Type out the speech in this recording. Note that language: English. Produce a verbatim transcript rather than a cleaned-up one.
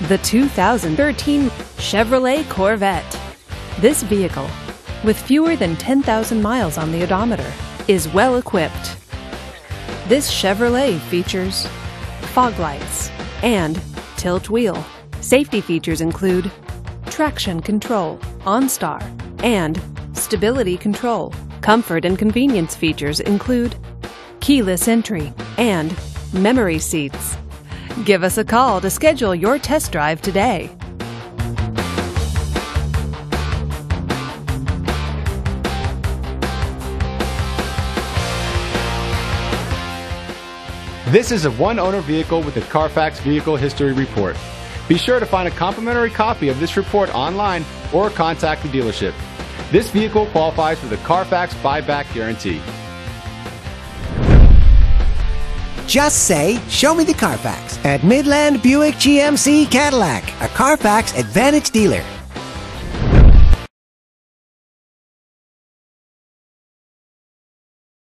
the two thousand thirteen Chevrolet Corvette. This vehicle, with fewer than ten thousand miles on the odometer, is well equipped. This Chevrolet features fog lights and tilt wheel. Safety features include traction control, OnStar, and stability control. Comfort and convenience features include keyless entry and memory seats. Give us a call to schedule your test drive today. This is a one-owner vehicle with a Carfax Vehicle History Report. Be sure to find a complimentary copy of this report online or contact the dealership. This vehicle qualifies for the Carfax Buyback Guarantee. Just say, "Show me the Carfax" at Midland Buick G M C Cadillac, a Carfax Advantage dealer.